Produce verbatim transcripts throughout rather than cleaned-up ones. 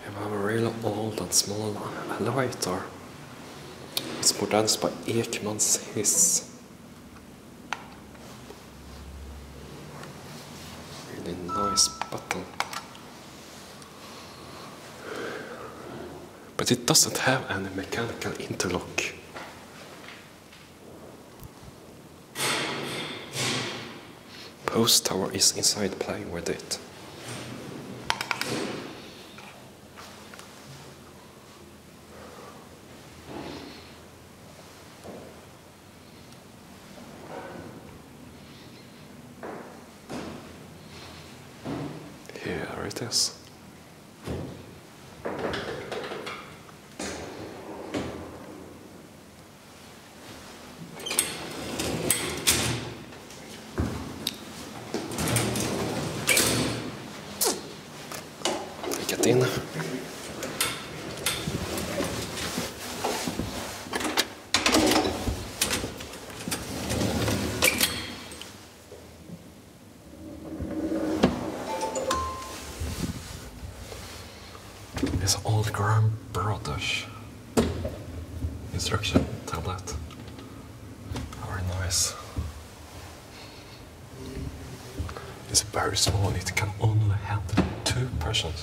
We have a really old and small elevator. It's modernized by Ekmans hiss. Really nice button. But it doesn't have any mechanical interlock. Post Tower is inside playing with it. Here it is. Get in. This old Graham Brothers instruction tablet. Very nice. It's very small, it can only handle two persons.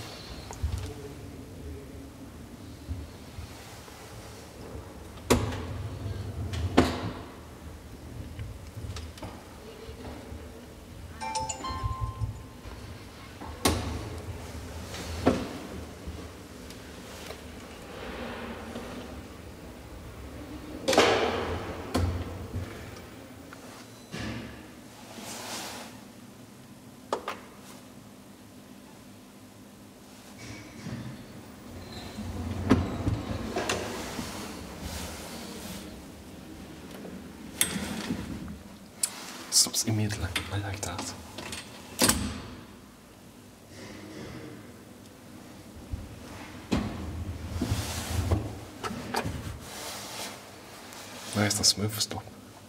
Stops immediately. I like that. Nice and smooth stop.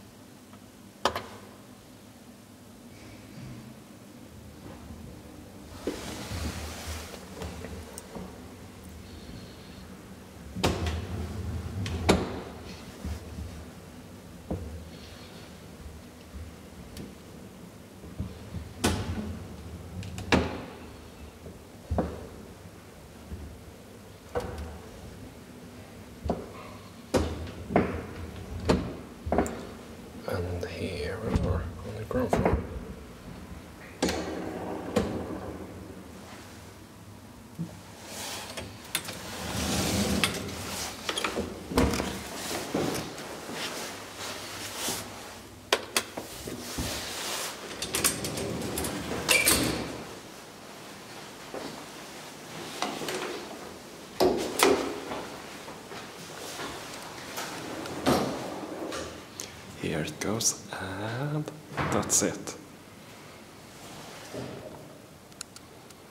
And here we are on the ground floor. Here it goes, and that's it.